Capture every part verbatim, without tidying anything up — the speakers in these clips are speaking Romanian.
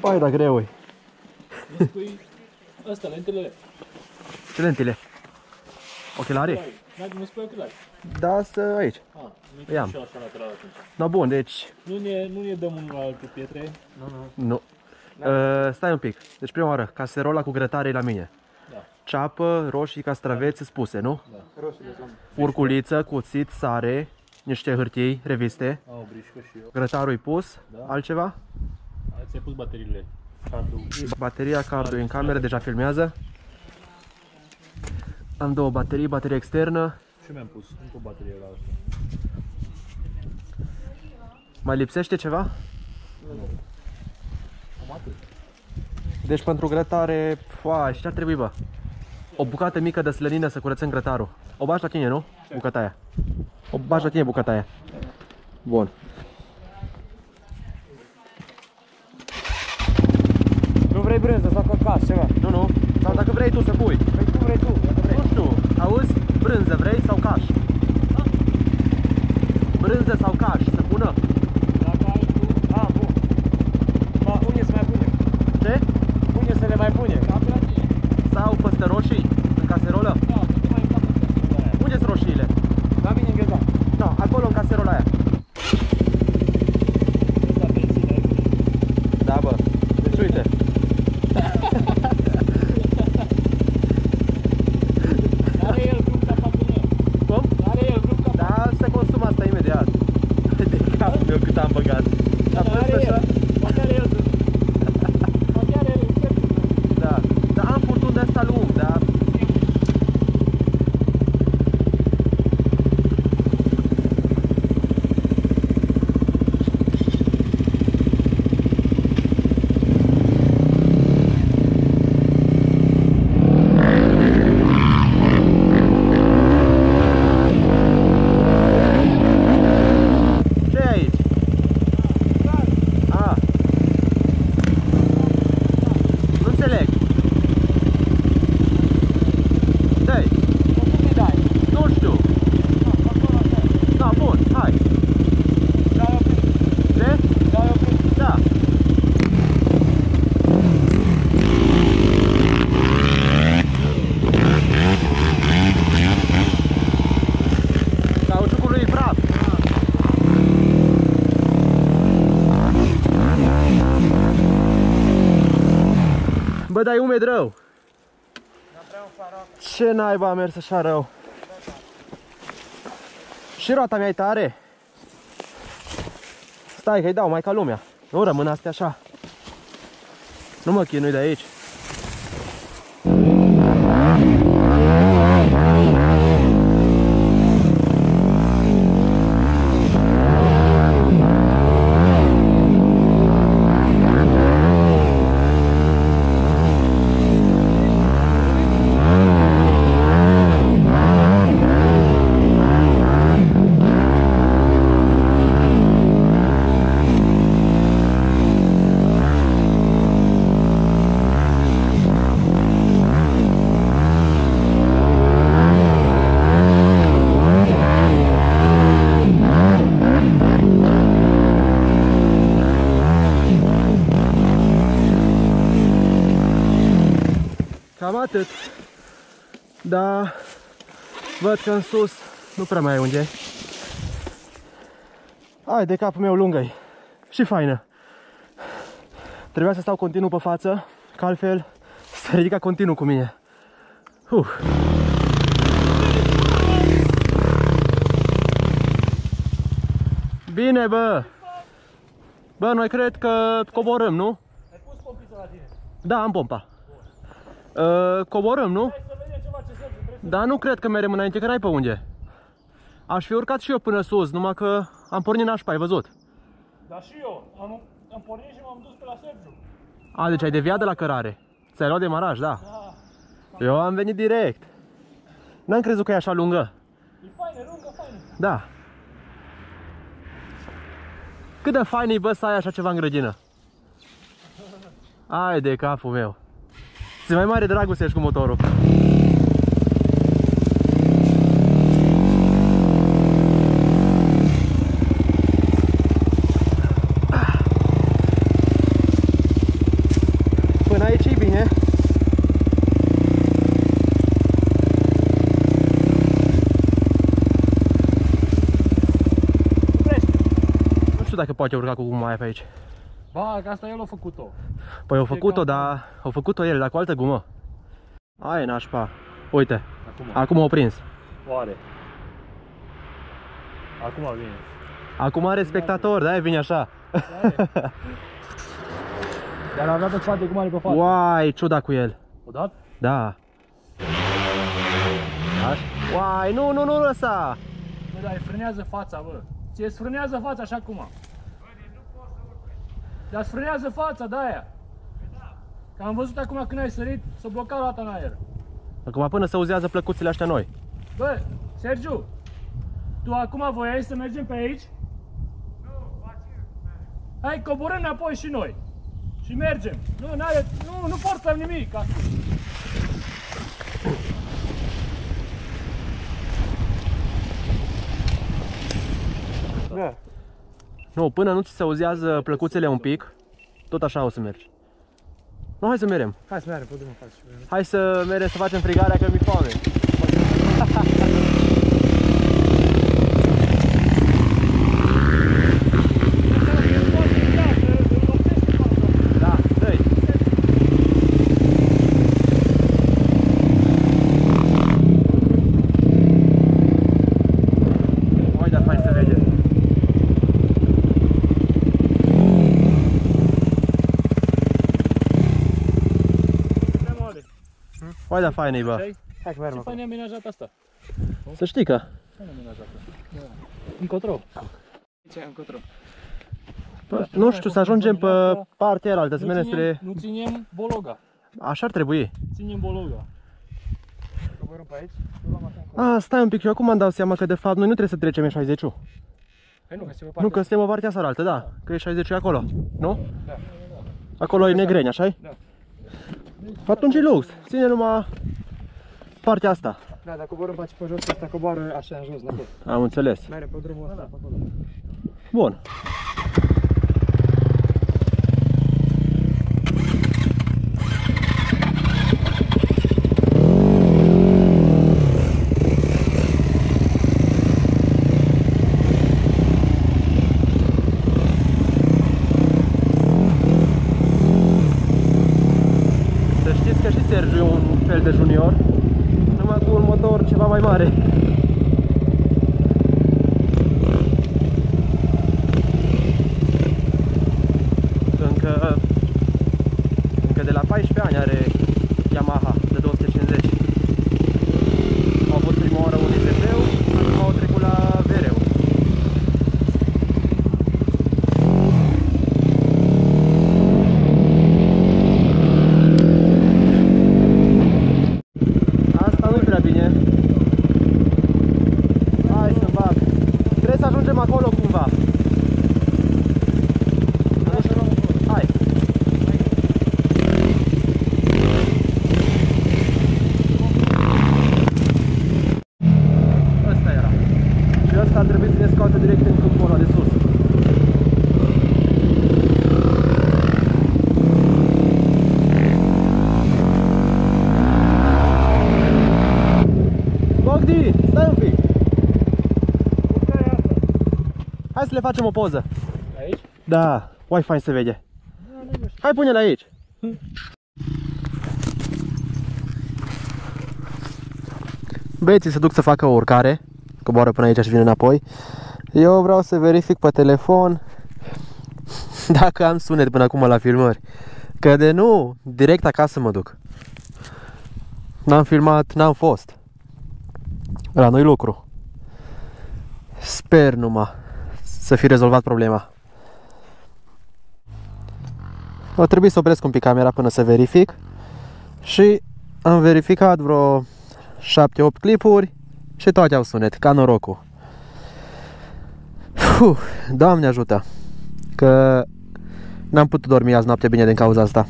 Pai, dar greu e. Nu spui ăsta, lentilele. Ce lentile? Ochelari? Nu spui ochelari. Da, să aici. Ah, nu I-am. și așa lateral atunci. No, bun, deci... Nu ne, nu ne dăm unul la altul pietre. Nu, nu. Nu. Uh, stai un pic. Deci prima oară, caserola cu grătare e la mine. Da. Ceapă, roșii, castraveți spuse, nu? Da. Roșii de somn. Urculiță, cuțit, sare, niște hârtii, reviste. Am o brișcă și eu. Grătarul e pus. Da. Altceva? Ți-ai pus bateriile. Cardul. Bateria, cardul în cameră, deja filmează. Am două baterii, baterie externă. Și mi-am pus încă o baterie la asta. Mai lipsește ceva? Nu. Am atât. Deci pentru grătare, uai, și ce ar trebui, bă? O bucată mică de slănină să curățăm grătarul. O bagi la tine, nu? Bucata aia. O bagi la tine bucata aia. Bun. Nu vrei brânză sau căcaș, ceva? Nu, nu. Sau dacă vrei tu să pui. Păi cum vrei tu, dacă vrei. Nu știu. Auzi? Brânză vrei sau caș? Brânză sau caș? Să pună? Dacă ai tu... A, bun. Ma, unde se mai pune? Ce? Unde se le mai pune? Sau păstă roșii? În caserolă? Da, tu mai încap în caserola aia. Unde sunt roșiile? La mine în găzat. Da, acolo în caserola aia. Da, bă. Deci uite. Are el grup capacul meu. Cum? Are el grup capacul. Da, se consumă asta imediat. De capul meu cât am băgat. A fost Are așa? el. Poate are el grup. Poate are el grup. Da. Dar am furtun de asta lung, da? Bă, dar e umed rău. Ce naiba a mers așa rău? Și roata mea e tare. Stai că-i dau mai ca lumea. Nu rămân astea așa. Nu mă chinui de aici. Cam atât. Da, văd că în sus nu prea mai e unde. Hai de capul meu lungă-i. Și faină. Trebuia să stau continuu pe față, că altfel se ridica continuu cu mine. Uh. Bine, bă. Bă, noi cred că coborâm, nu? Ai pus pompița la tine? Da, am pompa. Uh, coborâm, nu? Hai să vedem ceva ce Sergiu trebuie să... Da, nu cred că merem înainte, că n-ai pe unde. Aș fi urcat și eu până sus, numai că am pornit nașpa, ai văzut? Dar și eu, am, am pornit și m-am dus pe la Sergiu. A, deci ai deviat de la cărare. Ți-ai luat demaraj, da? Da. Eu am venit direct. N-am crezut că e așa lungă. E faină, lungă, faină. Da. Cât de fain e, bă, să ai așa ceva în grădină. Ai de capul meu. Ți mai mare dragoste ești cu motorul. dacă poate urca cu guma aia pe aici. Ba, că asta el a făcut-o. Păi au făcut-o, dar au făcut-o el, dar cu altă gumă. Aia e nașpa. Uite, Acum. acum au prins. Oare. Acum vine. Acum are spectator, de-aia vine așa. Dar avea pe spate cum are pe față. Uai, ciuda cu el. O dat? Da. Așa. Uai, nu, nu, nu lăsa. Bă, dar îi frânează fața, bă. Ție îți frânează fața așa cum. Dar îți frânează fața, de-aia. Că am văzut acum când ai sărit, s-a blocat roata în aer. Acum până se uzează plăcuțele astea noi. Bă, Sergiu, tu acum voiai să mergem pe aici? Nu, hai, coborâm înapoi și noi. Și mergem. Nu, n-are, nu, nu forțăm nimic. Da. Nu, până nu ți se uzează plăcuțele un pic, tot așa o să mergi. Nu, hai să mergem. Hai să mergem pe drumul, faci. Hai să mergem să facem frigarea că mi-e foame. Da, dă-i. Oi, dar fain să vede. Oi, dar fain e, bă. Hai că mergem Ce acolo. fain e amenajat asta? Să știi că. Fain amenajat. Încotro. Ce încotro? Bă, nu știu, să ajungem pe partea aia altă, să mergem spre... Nu ținem Bologa. Așa ar trebui. Ținem Bologa. Coborâm pe aici? Nu luăm așa încolo. A, stai un pic, eu acum îmi dau seama că de fapt noi nu trebuie să trecem în șaizeci. Păi nu, că se Nu, că suntem pe partea asta altă, da. Că e șaizeci acolo, nu? Da. Acolo e negreni, așa-i? Da. Atunci e lux, ține numai partea asta. Da, dar coborâm pe aici pe jos, asta coboară așa în jos, înapoi. Am înțeles. Mergem pe drumul ăsta, pe acolo. Bun. Să știți că și Sergiu e un fel de junior, numai cu un motor ceva mai mare. Încă, încă de la paisprezece ani are Yamaha de două sute cincizeci. Au avut prima oară un I Z P-ul, acum au trecut la V R-ul. Asta nu-i prea bine. Hai să-mi bag. Trebuie să ajungem acolo cumva. Hai. Ăsta era. Și ăsta ar trebui să ne scoate direct în câmpul ăla de sus. Bogdi, stai un pic. Hai să le facem o poză. Aici? Da, Wi-Fi se vede. Hai, pune-l aici. Băieții se duc să facă o urcare, coboară până aici și vin înapoi. Eu vreau să verific pe telefon dacă am sunet până acum la filmări. Că de nu, direct acasă mă duc. N-am filmat, n-am fost. La noi lucru. Sper numai să fi rezolvat problema. O trebuie să opresc un pic camera până să verific. Și am verificat vreo șapte opt clipuri și toate au sunet, ca norocul. Uf, Doamne ajută, că n-am putut dormi azi noapte bine din cauza asta.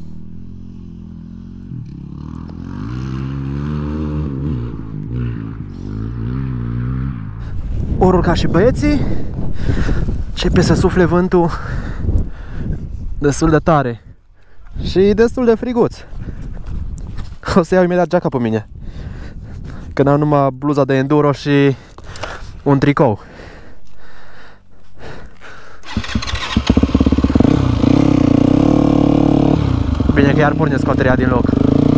Ori urca și băieții, începe să sufle vântul destul de tare și destul de friguț. O să iau imediat geaca pe mine, că n-am numai bluza de enduro și un tricou. Bine că iar pornesc scoaterea din loc.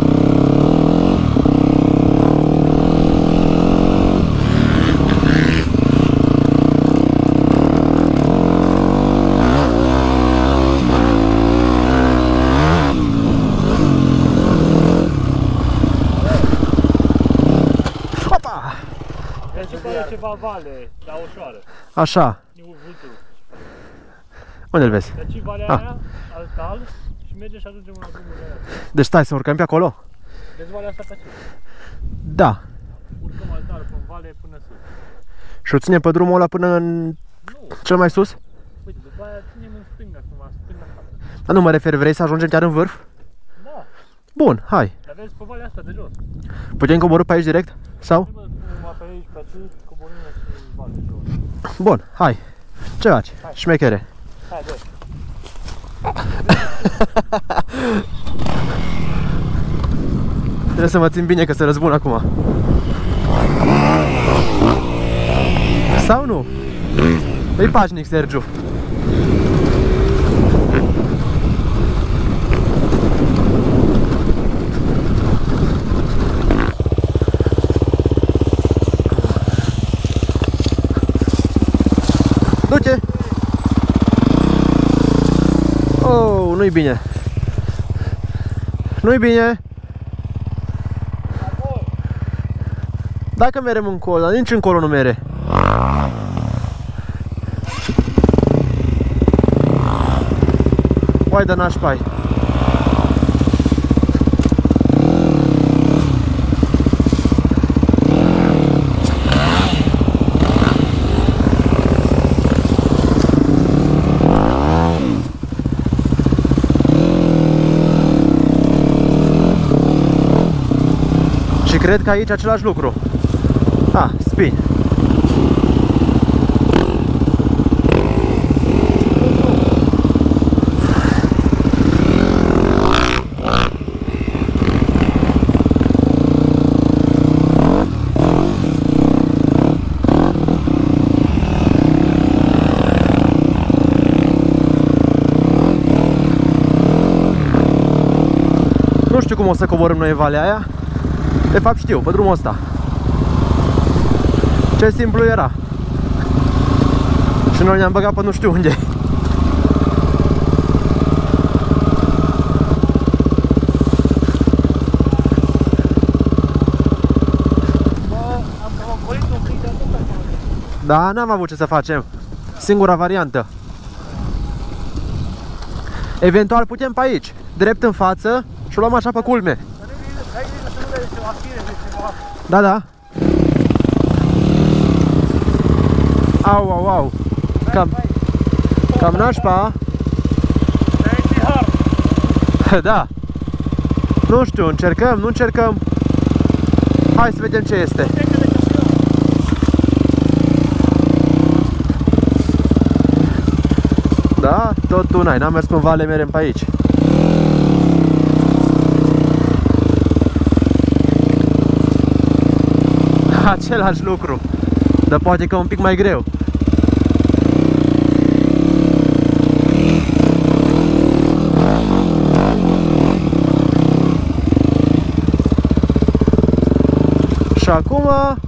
Opa! Deci pare ceva vale, dar ușoară. Așa. Vulturul. Unde-l vezi? Deci valea Ah. aia, altal, și merge și ajungem la drumul de aia. Deci stai să urcăm pe acolo? Deci valea asta pe aici. Da. Urcăm altal pe vale până sus. Și o ținem pe drumul ăla până în Nu, cel mai sus? uite, după aia ținem în stânga, acum, stânga față. Dar nu mă refer, vrei să ajungem chiar în vârf? Da, Bun, hai. dar vezi pe valea asta de jos. Putem coborî pe aici direct? Sau? Trebuie cumva pe aici, pe aici, coborâm în vale de jos. Bun, hai. Ce faci? Hai. Șmechere. Hai, dă. Trebuie să mă țin bine că se răzbun acum. Sau nu? E pașnic, Sergiu. Du-te! Oh, nu-i bine. Nu-i bine. Dacă merem încolo, dar nici încolo nu mere. Uai de nașpai. Și cred că aici același lucru. Ah, spin. Nu știu cum o să coborâm noi în valea aia. De fapt știu, pe drumul ăsta. Ce simplu era. Și noi ne-am băgat pe nu știu unde. Am ocolit un pic de atâta. Da, n-am avut ce să facem. Singura variantă. Eventual putem pe aici, drept în față și o luăm așa pe culme. Ai grijă să nu vezi ceva fire, de ceva. Da, da. Au, au, au. Cam, cam nașpa. Ai hard. Da. Nu știu, încercăm, nu încercăm. Hai să vedem ce este. Da, tot tu n-ai, n-am mers pe vale, merem pe aici. Același lucru, dar poate că un pic mai greu. Și acum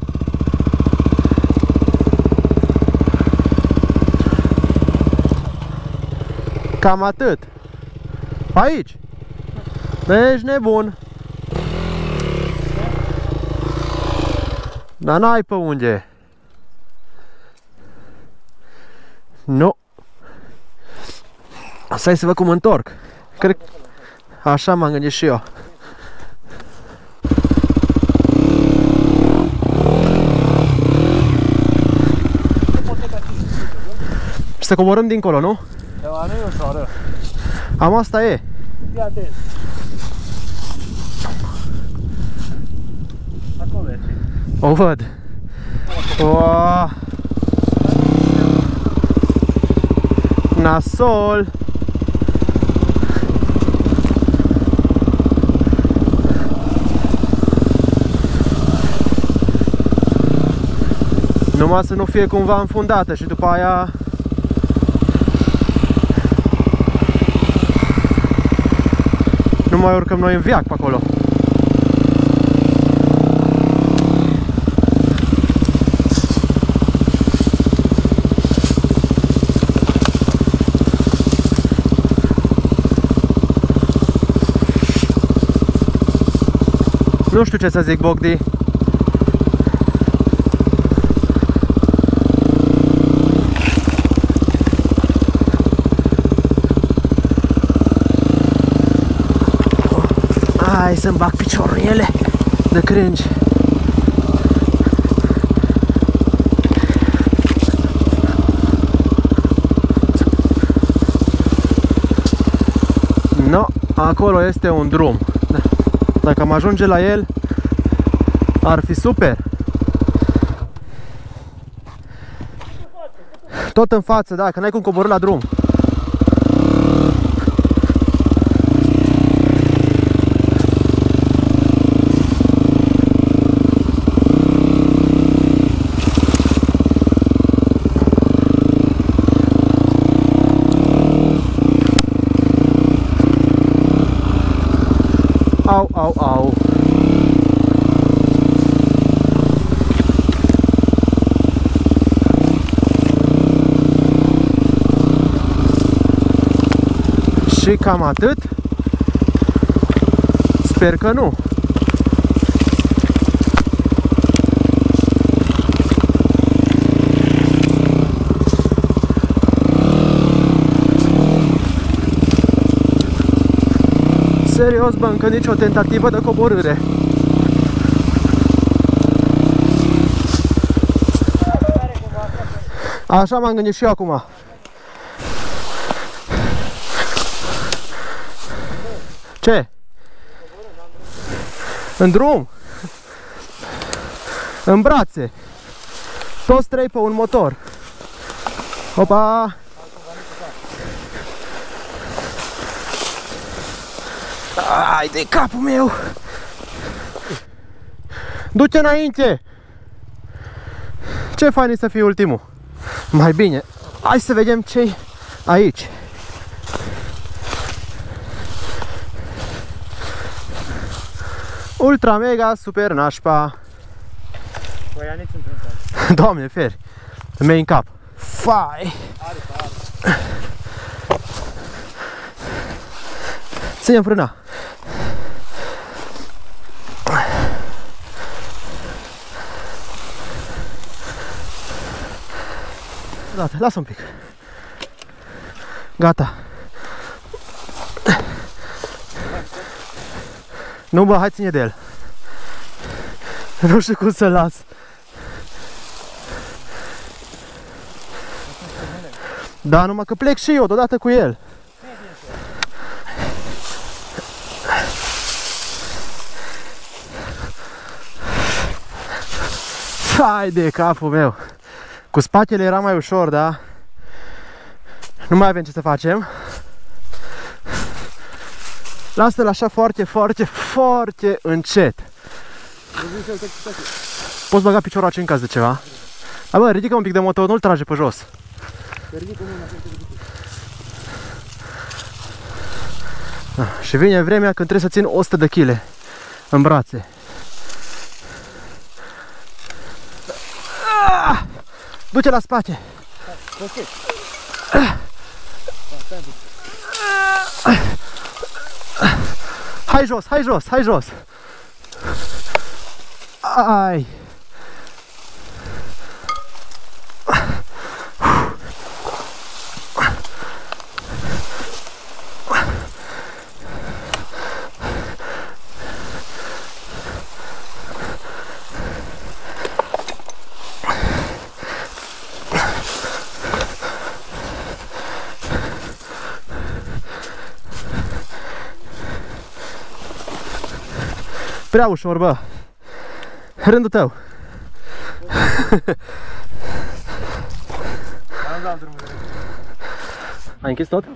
cam atât. Aici. Ești nebun. Dar n-ai pe unde. Nu. Stai să văd cum întorc. Cred... Așa m-am gândit și eu. Și să coborâm dincolo, nu? Da, nu e ușoară. Am asta e. Fii atent. Acolo e. O văd. Wow. Nasol. Numai să nu fie cumva înfundată și după aia mai urcăm noi în viac pe acolo. Nu știu ce să zic, Bogdi. Hai să-mi bag piciorul în ele de cringe. No, acolo este un drum. Dacă am ajunge la el, ar fi super. Tot în față, da, că n-ai cum coborî la drum. Au, au, au. Și cam atât. Sper că nu. Serios, bă, încă nicio tentativă de coborâre. Așa m-am gândit și eu acum. Ce? În drum? În brațe. Toți trei pe un motor. Opa! Ai de capul meu! Du-te înainte! Ce fain e să fii ultimul? Mai bine, hai să vedem ce-i aici. Ultra mega super nașpa. Băi, ia nici într-un. Doamne, feri! Îmi în cap. Fai! Ține-mi frâna. Gata, lasă un pic. Gata. Nu, bă, hai ține de el. Nu știu cum să-l las. Da, numai că plec și eu deodată cu el. Hai de capul meu. Cu spatele era mai ușor, da? Nu mai avem ce să facem. Lasă-l așa foarte, foarte, foarte încet. Poți băga piciorul aici în caz de ceva. A, bă, ridică un pic de motor, nu-l trage pe jos. Da, și vine vremea când trebuie să țin o sută de kilograme în brațe. Du-te la spate. Hai jos, hai jos, hai jos. Ai. Prea ușor, bă. Rândul tău. Ai închis tot?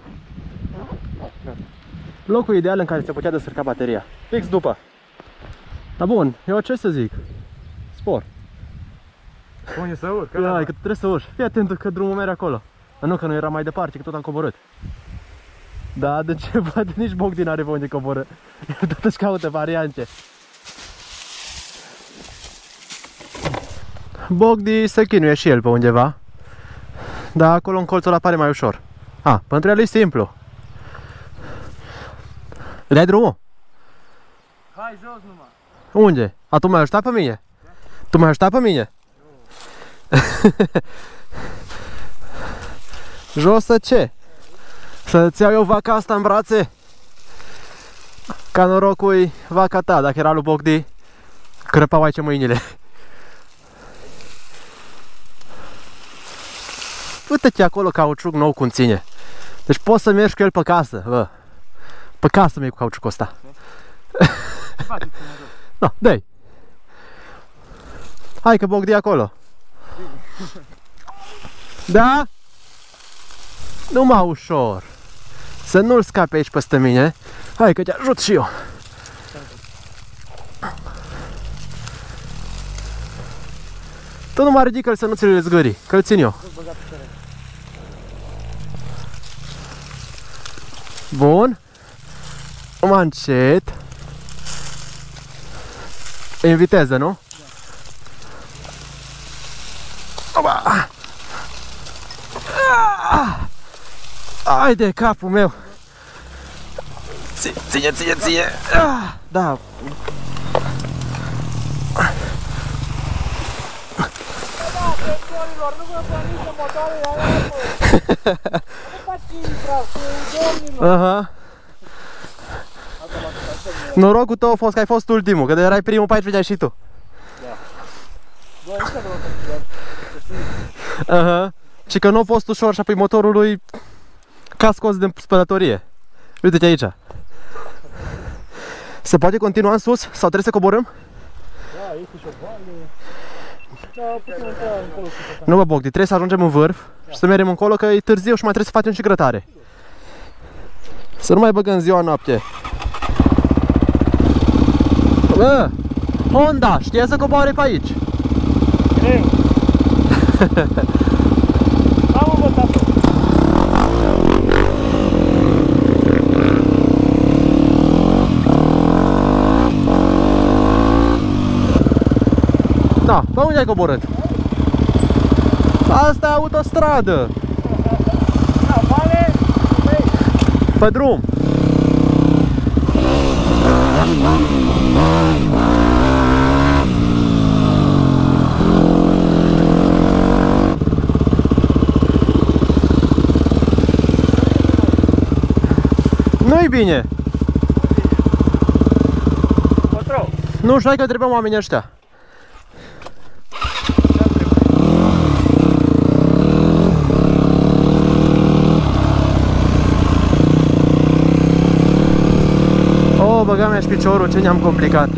Locul ideal în care se putea descărca bateria. Fix după. Dar bun, eu ce să zic? Spor. Spune să urc. Ia, că trebuie să urci. Fii atent că drumul merge acolo. Nu că nu era mai departe, că tot am coborât. Da, de ce văd? Nici Bogdi n-are pe unde coboră. El tot își caută variante. Bogdi se chinuie și el pe undeva. Dar acolo în colțul ăla pare mai ușor. A, pentru el e simplu. Îi dai drumul? Hai jos numai. Unde? A, tu m-ai ajutat pe mine? Tu m-ai ajutat pe mine? Jos să ce? Să-ți iau eu vaca asta în brațe? Ca norocul vaca ta, dacă era lui Bogdi, crăpau aici mâinile. Uite-te acolo cauciuc nou cum ține. Deci poți să mergi cu el pe casă, bă. Pe casă mi-e cu cauciucul ăsta. No, dă-i. Hai că Bogdi e acolo. Da? Numai ușor. Să nu-l scape aici peste mine. Hai că te ajut și eu. Tu numai ridică-l să nu ți le zgâri, că-l țin eu. Bun. Numai încet. E în viteză, nu? Oba! Ai de capul meu! Ține, ține, ține! Da! Nu vă plăniți motoarele alea, mă! Nu faci infra, domnilor! Aha! Norocul tău a fost că ai fost ultimul, că de erai primul pe aici vedeai și tu. Da. Bă, aici vreau să știu. Aha. Și că nu a fost ușor și apoi motorul lui ca scos din spălătorie. Uite-te aici. Se poate continua în sus sau trebuie să coborâm? Da, este și o vale. Da, putem intra încolo. Nu, bă, Bogdi, trebuie să ajungem în vârf și să mergem încolo că e târziu și mai trebuie să facem și grătare. Să nu mai băgăm ziua noapte. Bă, Honda, știe să coboare pe aici? Greu. Am învățat-o. Da, pe unde ai coborât? Asta e autostradă. Da, vale, Pe drum. Nu-i bine. Control. Nu știu, hai că trebuie oamenii ăștia. O, băga mea și piciorul, ce ne-am complicat.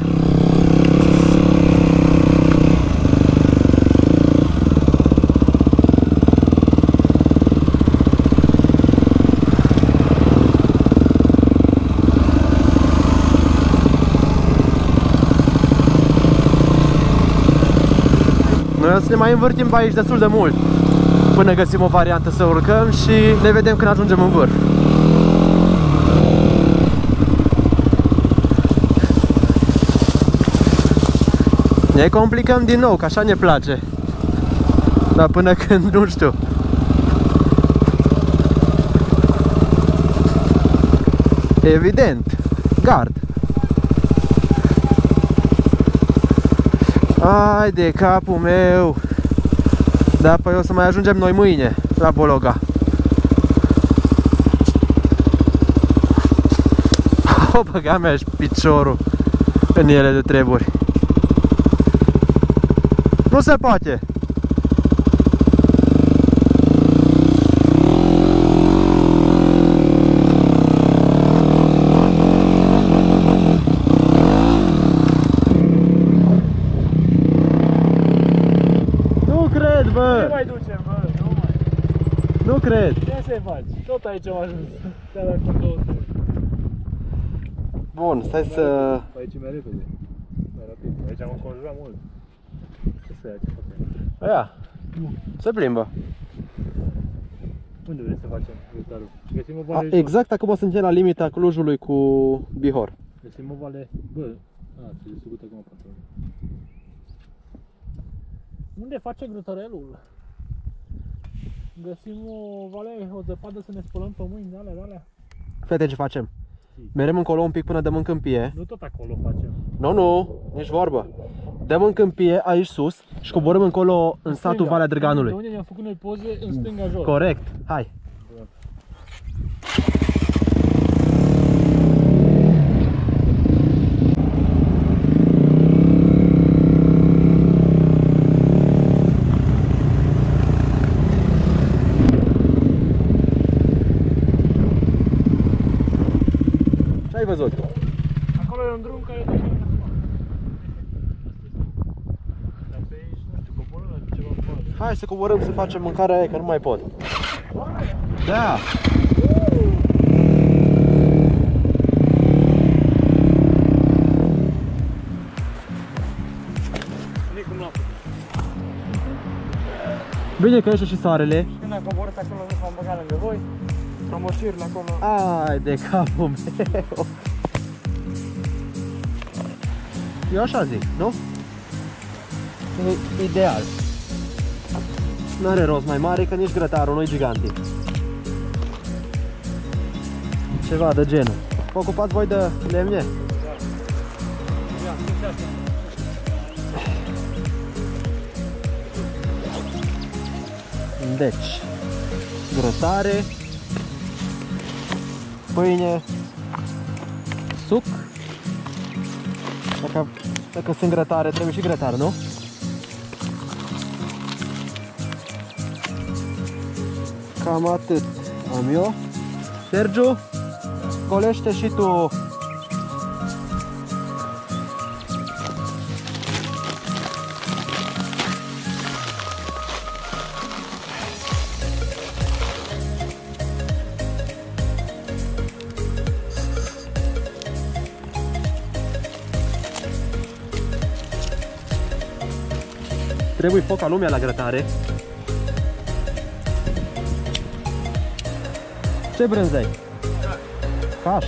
Noi o să ne mai învârtim pe aici destul de mult până găsim o variantă să urcăm și ne vedem când ajungem în vârf. Ne complicăm din nou, că așa ne place. Dar până când, nu știu. Evident, gard. Ai de capul meu. Da, păi o să mai ajungem noi mâine la Bologa. O, băga mea și piciorul în ele de treburi. Nu se poate. Nu cred, bă. Nu mai ducem, bă, nu mai. Nu cred. Ce să faci? Tot aici am ajuns. Chiar acum două săptămâni. Bun, stai să... Pe aici mai repede. Mai rapid. Aici am înconjurat mult. Ce să ia, ce fac? Aia, se plimbă. Unde vrei să facem grătarul? Găsim o A, vale jos. exact acum suntem la limita Clujului cu Bihor. Găsim o vale... Bă, a, ți-e sugut acum patronul. Unde face grătarelul? Găsim o vale, o zăpadă să ne spălăm pe mâini de alea, de alea. Fete, ce facem? Merem încolo un pic până dăm în câmpie. Nu tot acolo facem. Nu, nu, nici vorbă. Dăm în câmpie aici sus și coborâm încolo în satul Stânga. Valea De Drăganului. unde ne-am făcut noi poze, în stânga jos. Corect, hai. Ce ai văzut? Acolo e un drum care duce în acolo. Dar pe aici, nu știu, coborâm la ceva poate. Hai să coborâm să facem mâncarea aia, că nu mai pot. Da! Cum l-am făcut. Bine că ieșe și soarele. Și când am coborât acolo, nu m-am băgat lângă voi. Promoșirile acolo. Ai de capul meu. Eu așa zic, nu? E ideal. N-are rost mai mare, că nici grătarul nu-i gigantic. Ceva de genul. Vă ocupați voi de lemne? Ia, ia, ia. Deci, grătare, pâine, suc. Dacă, dacă sunt grătare, trebuie și grătar, nu? Cam atât am eu. Sergiu, golește și tu. Trebuie foc ca lumea la grătare. Ce brânză ai? Caș.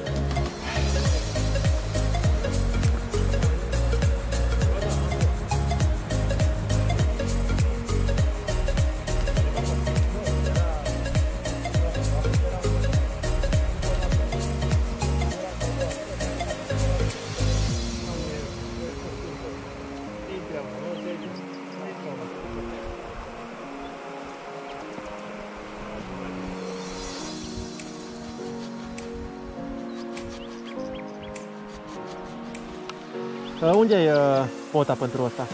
Unde e uh, pota pentru asta?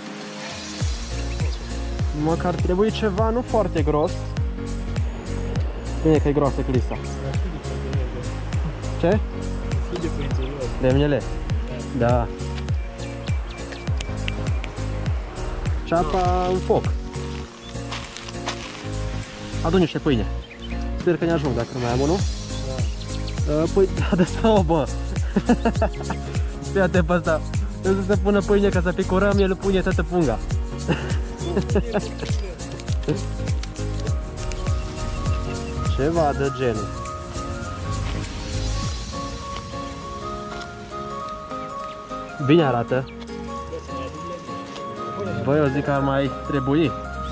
Măcar trebuie ceva nu foarte gros. Bine că e groasă clisa. Ce? Lemnele? Da. Ceapa în foc. Adu niște pâine. Sper că ne ajung dacă nu mai am unul. Da. Păi, da, de-asta o, bă. Fii-te pe ăsta. Trebuie să se pună pâine ca să picurăm, el pune toată punga. Ceva de genul. Bine arată. Băi, eu zic că ar mai trebui.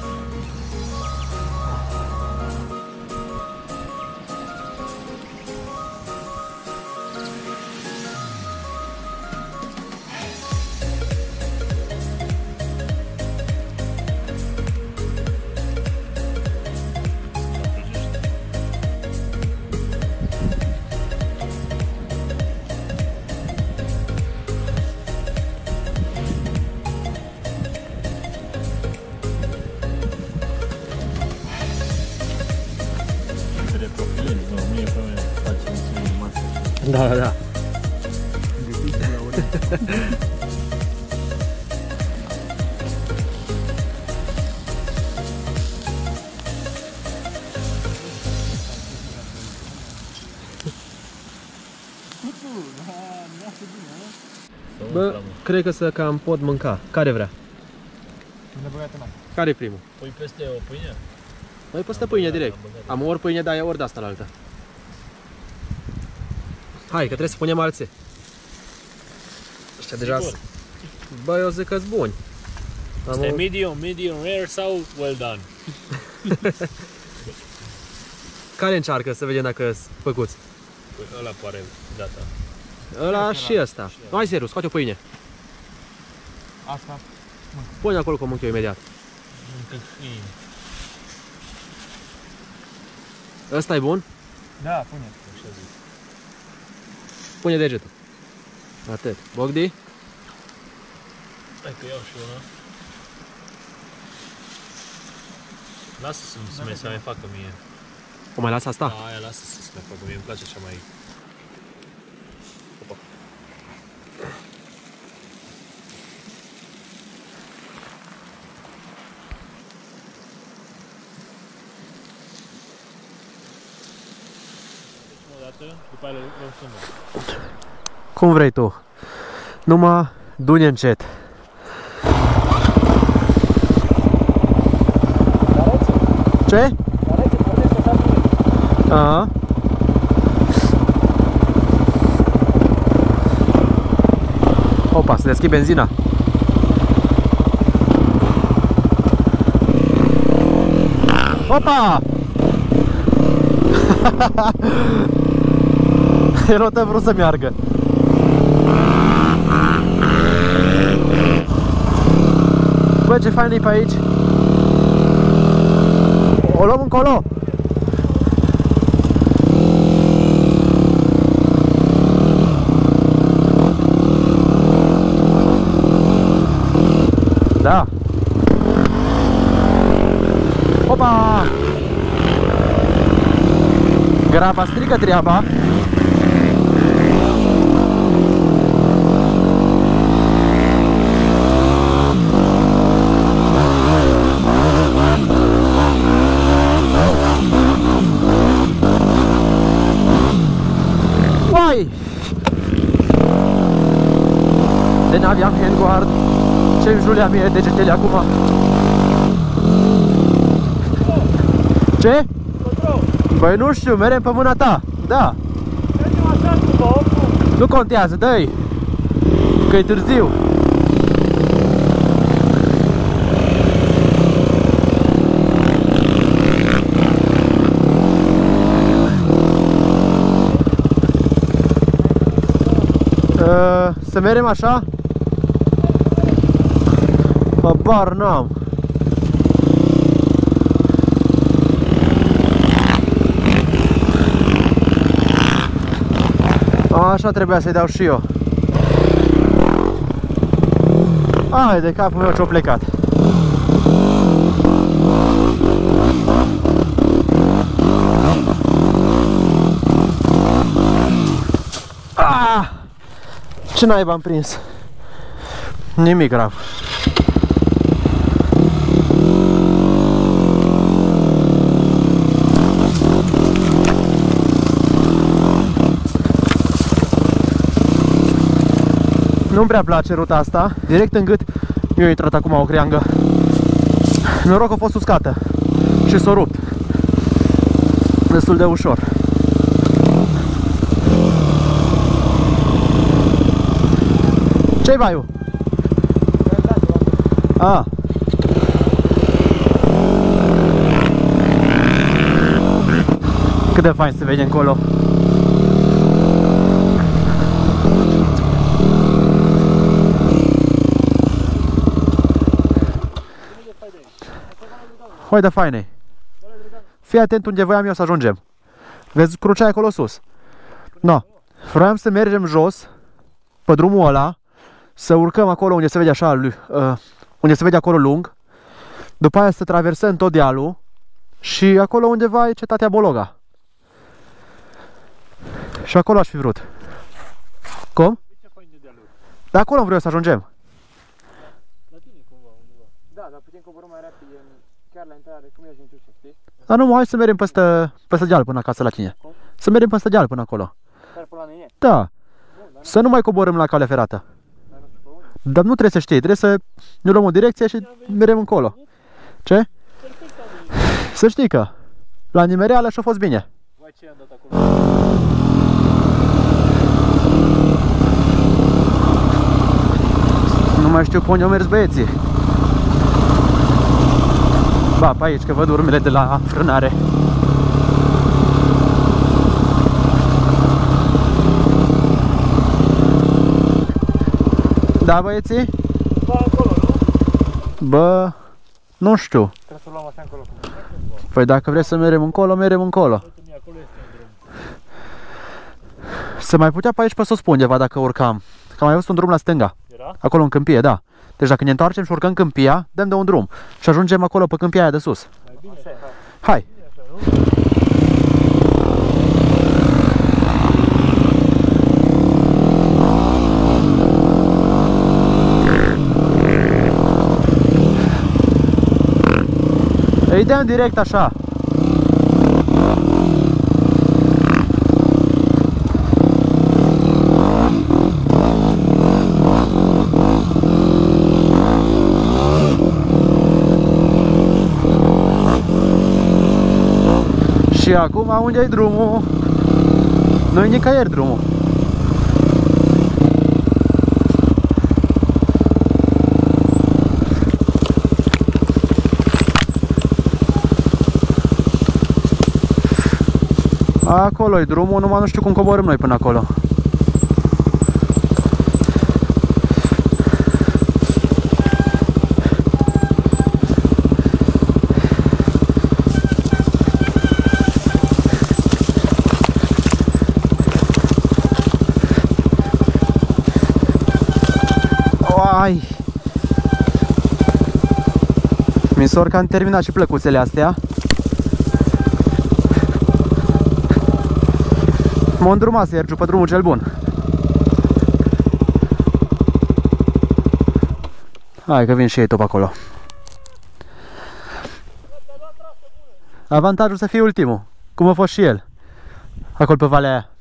Da, da, da. Bă, cred că să cam pot mânca. Care vrea? Care e primul? Pui peste o pâine? Noi peste pâine direct. Am ori pâine de aia, ori de asta la altă. Hai, că trebuie să punem alții. Ăștia deja sunt. Bă, eu zic că-s buni. Este medium, medium rare sau well done? Care încearcă să vedem dacă sunt făcuți? Păi ăla pare data. Ăla și ăsta. Hai, Zeru, scoate o pâine. Asta. Pune acolo că mânc eu imediat. Încă fin. Ăsta e bun? Da, pune. Așa zic. Pune degetul. Atât. Bogdi? Hai că iau și una. Lasă să mai să mai facă mie. O mai las asta? Aia lasă să se mai facă mie, îmi place așa mai... Opa. O dată, după aia le luăm. Cum vrei tu. Numai du-ne încet. Ce? Aha. Opa, să deschid benzina. Opa! El nu te-a vrut să meargă. Bă, ce fain e pe aici. O luăm încolo. Da. Opa! Graba strică treaba. Uai! De n-aveam handguard. Ce-mi julea mie degetele acum? Ce? Băi, nu știu, merem pe mâna ta. Da. Nu contează, dă-i. Că e târziu. Uh, să merem așa? Habar n-am. Așa trebuia să-i dau și eu. Ai de capul meu ce-o plecat. Ah! Ce naiba am prins? Nimic grav. Nu-mi prea place ruta asta, direct în gât eu intrat acum o creangă. Noroc că a fost uscată și s-a rupt destul de ușor. Ce-i baiu? A. Cât de fain se vede încolo. Hai de faine. Fii atent unde voiam eu să ajungem. Vezi crucea acolo sus. No. Vroiam să mergem jos pe drumul ăla, să urcăm acolo unde se vede așa, uh, unde se vede acolo lung. După aia să traversăm tot dealul și acolo undeva e cetatea Bologa. Și acolo aș fi vrut. Cum? De acolo am vrut să ajungem. La tine cumva undeva. Da, dar putem coborâ mai rapid, chiar la intrare, cum ești în Ciușă, știi? Dar nu, hai să mergem peste, peste deal până acasă la tine. Cum? Să mergem peste deal până acolo. Chiar până la mine? Da. Bun, dar Să nu mai coborâm la calea ferată. nu știu pe unde. Dar nu trebuie să știi, trebuie să ne luăm o direcție și mergem încolo. Ce? Perfect am venit. Să știi că la nimereală și-a fost bine. Vai, ce am dat acolo? Nu mai știu pe unde au mers băieții. Ba, pe aici, că văd urmele de la frânare. Da, băieții? Ba, acolo, nu? Bă, nu știu. Trebuie să luăm așa încolo. Păi dacă vreți să merem încolo, merem încolo. Uite, acolo este un drum. Se mai putea pe aici pe sus pe undeva dacă urcam. Că am mai văzut un drum la stânga. Era? Acolo în câmpie, da. Deci dacă ne întoarcem și urcăm câmpia, dăm de un drum. Și ajungem acolo pe câmpia aia de sus. Mai bine așa. Hai! Îi dăm direct așa. Și acum unde-i drumul? Nu-i nicăieri drumul. Acolo-i drumul, numai nu știu cum coborâm noi până acolo. Ai! Mi s-or că am terminat și plăcuțele astea. M-a îndrumat Sergiu pe drumul cel bun. Hai că vin și ei tot pe acolo. Avantajul să fie ultimul, cum a fost și el. Acolo pe valea aia.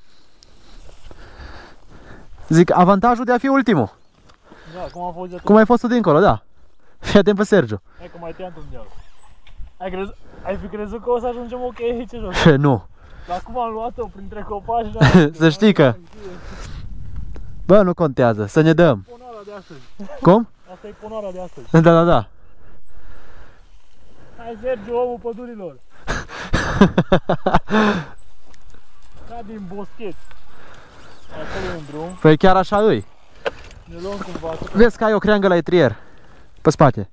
Zic, avantajul de a fi ultimul. Da, cum am fost de Cum ai fost tu dincolo, da. Fii atent pe Sergiu. Hai că mai tăiam un deal. Ai, crezut, ai fi crezut că o să ajungem ok aici jos? Nu. Dar cum am luat-o printre copaci? Să știi că... Bă, nu contează, să ne dăm. Ponoara de astăzi. Cum? Asta e ponoara de astăzi. Da, da, da. Hai, Sergiu, omul pădurilor. Ca din boschet. Acolo e un drum. Păi chiar așa îi. Ne luăm cumva. Vezi că ai o creangă la etrier. Pe spate.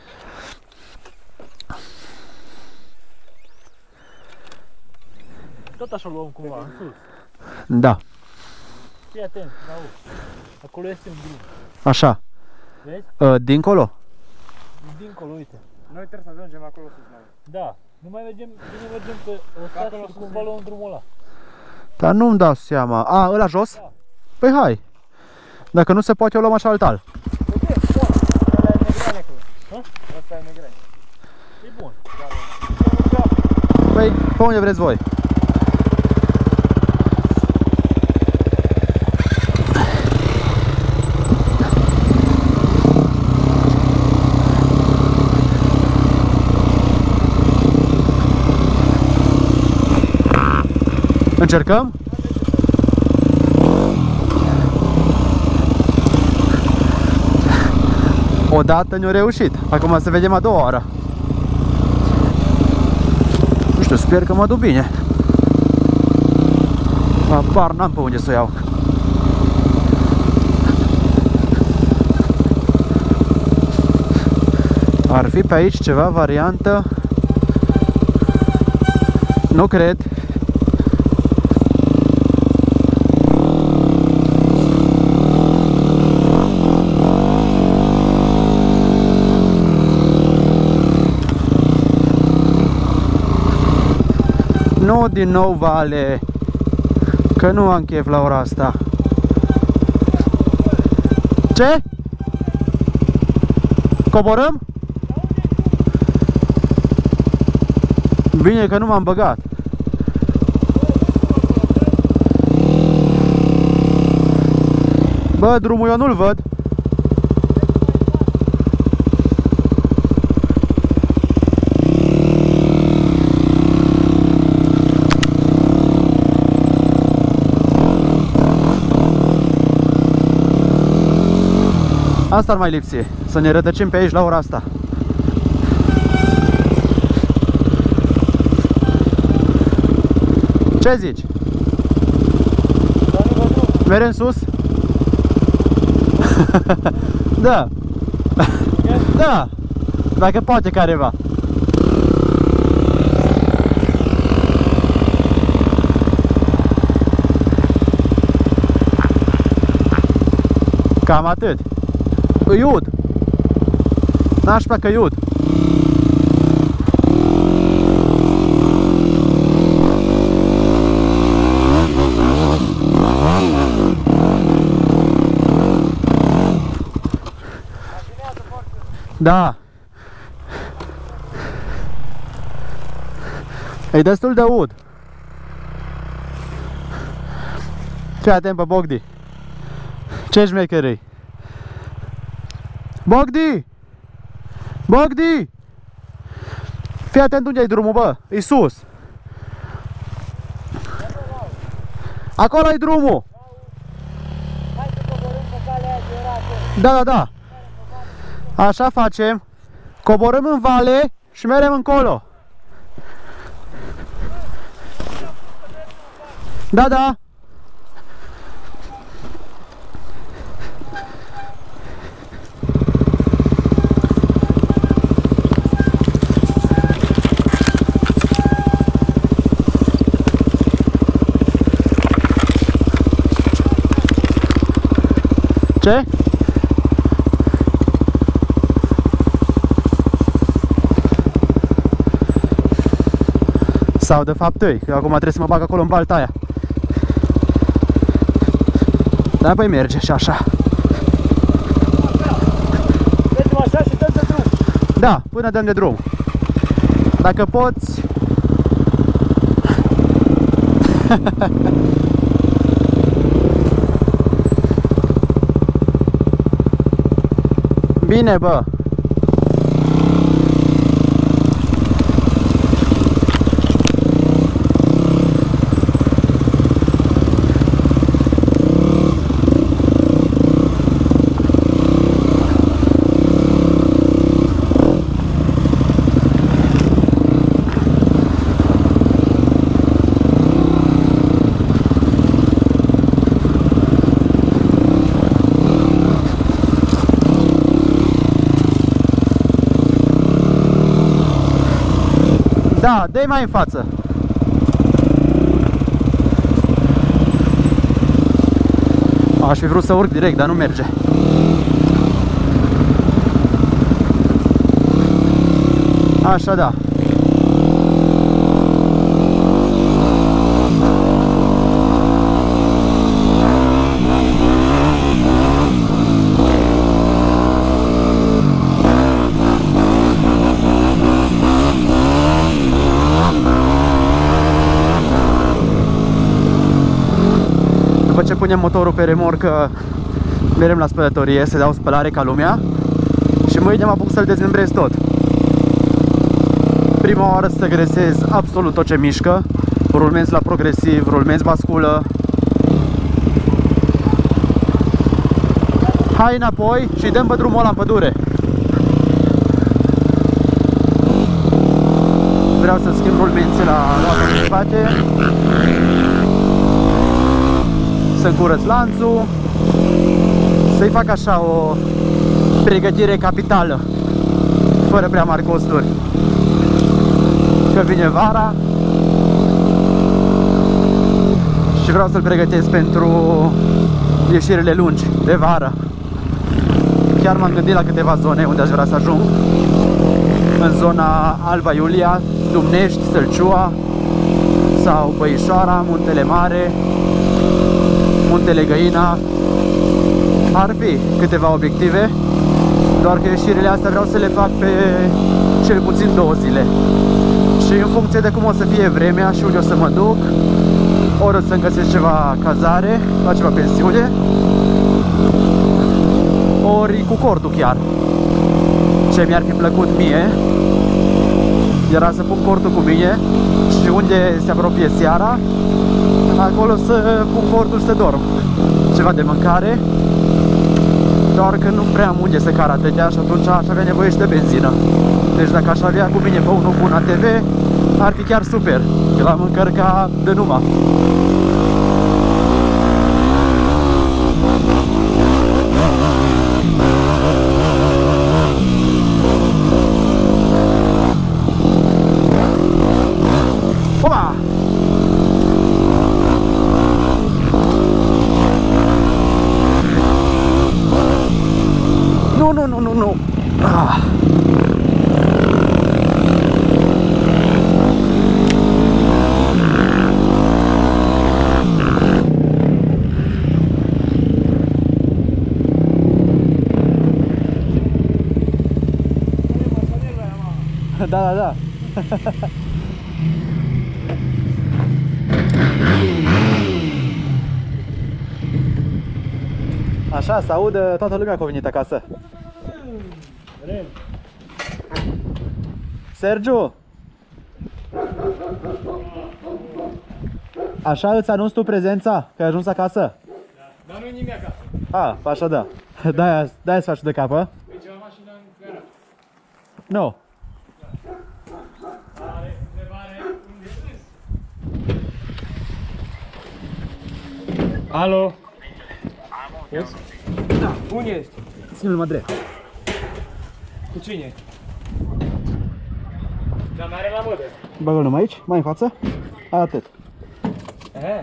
Tot așa luăm cumva, în sus. Da. Fii atent, Raul. Acolo este un drum. Așa. Vezi? Uh, dincolo? Dincolo, uite. Noi trebuie să ajungem acolo sus, mai. Da. Nu mai mergem, bine mergem pe o stradă și cumva luăm drumul ăla. Dar nu-mi dau seama. A, ăla jos? Da. Păi hai. Dacă nu se poate, o luăm așa alt-al. Uite, bun. Ăla e negrane acolo. Hă? Ăsta e negrane. E bun. Păi, pe unde vreți voi? Încercăm? Odată ne-a reușit. Acum să vedem a doua oară. Nu știu, sper că mă duc bine. Apar, n-am pe unde să o iau. Ar fi pe aici ceva variantă? Nu cred. Nu din nou vale, că nu am chef la ora asta. Ce? Coborâm? Bine că nu m-am băgat. Bă, drumul eu nu-l văd. Asta ar mai lipsi, să ne rătăcim pe aici la ora asta. Ce zici? Merem sus? Da. Da. Dacă poate careva. Cam atât. Îi ud. Nașpa că îi ud. Da. E destul de ud. Fii atent pe Bogdi. Ce șmecherei? Bogdi! Bogdi! Fii atent unde e drumul, bă! E sus! Acolo e drumul! Da, da, da! Așa facem. Coborâm în vale și merem încolo. Da, da. Ce? Sau de fapt îi, eu acum trebuie să mă bag acolo în balta aia. Da, păi merge și așa. Mergem așa și dăm de drum. Da, până dăm de drum. Dacă poți. Bine, bă. Da, dă-i mai în față. Aș fi vrut să urc direct, dar nu merge. Așa, da. După ce punem motorul pe remorcă, merem la spălătorie să dau spălare ca lumea și mâine mă apuc să-l dezmembrez tot. Prima oară să gresez absolut tot ce mișcă, rulmenți la progresiv, rulmenți basculă. Hai înapoi și dăm pe drumul ăla în pădure. Vreau să schimb rulmenții la roata din spate, să curăț lanțul, să-i fac așa o pregătire capitală, fără prea mari costuri. Că vine vara și vreau să-l pregătesc pentru ieșirile lungi de vară. Chiar m-am gândit la câteva zone unde aș vrea să ajung. În zona Alba Iulia, Dumnești, Sălciua sau Băișoara, Muntele Mare, Muntele Găina. Ar fi câteva obiective, doar că ieșirile astea vreau să le fac pe cel puțin două zile. Și în funcție de cum o să fie vremea și unde o să mă duc, ori o să-mi găsesc ceva cazare, la ceva pensiune, ori cu cordul chiar. Ce mi-ar fi plăcut mie era să pun cordul cu mine și unde se apropie seara, acolo să pun cordul să dorm. Ceva de mâncare Doar că nu prea am unde să car atâtea și atunci aș avea nevoie și de benzină. Deci dacă aș avea cu mine pe unul bun A T V, ar fi chiar super. Că l-am încărcat de numai. Opa! Nu, nu, nu, nu, nu. Ah. Da, da, da. Așa, să audă toată lumea că a venit acasă. Sergiu! Așa îți anunț tu prezența, că ai ajuns acasă? Da. Dar nu-i nimic acasă. A, așa da. De-aia de-aia să faci de capă? Deci am mașina în garaj. Nu. Are întrebare unde sunt? Alo? Poți? Da, unde ești? Ține-l mă drept. Cu cine? Dar mai are la modă. Bagă-l numai aici, mai în față. Atât. Eh?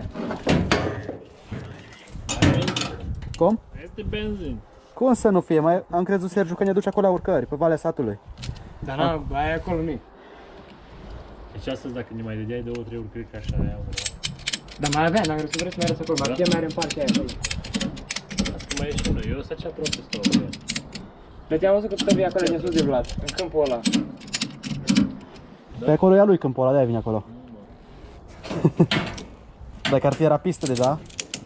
Cum? Este benzin. Cum să nu fie? Mai am crezut, Sergiu, că ne duce acolo la urcări, pe Valea Satului. Dar n-am, aia acolo nu-i. Deci astăzi dacă ne mai dădeai două, trei ori, cred că așa iau. Dar mai avea, n-am crezut, vrei să mai arăți acolo. Marchia mai are în partea aia acolo. Asta mai e și unul, eu să ce aproape stau. Deci am văzut că tu vii acolo de sus de Vlad, în câmpul ăla. Pe acolo e a lui câmpul ăla, de-aia vine acolo. Dacă ar fi era pistă deja.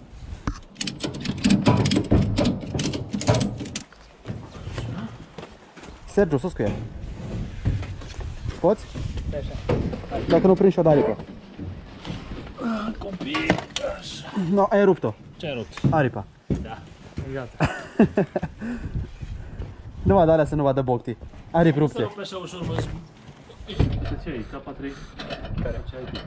Sergiu, sus cu el. Poți? Așa. Dacă nu prind și o daripă. Copii, așa. No, ai rupt-o. Ce ai rupt? Aripa. Da. Gata. Nu mă, de alea să nu vadă boctii. Aripi Să rupte. rup așa ușor, mă. Ce ai? K trei? Care? Ce ai tu?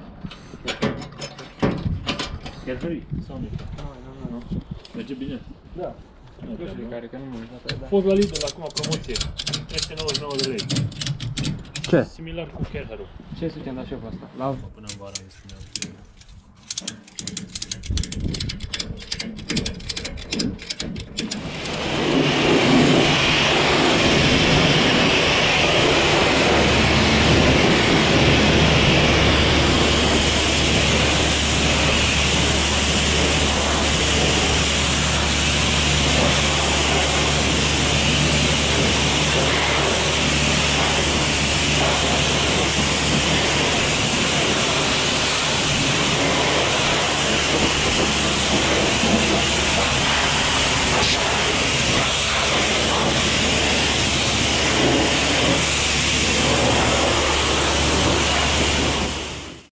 Cadbury? Sau nu? Nu, nu, nu. Merge bine? Da. Nu știu care, că nu mă uit. Fost la Lidl acum promoție. Este nouăzeci și nouă de lei. Ce? Similar cu Kerharu. Ce suntem dat și eu pe asta? La Până în vară îmi spuneam.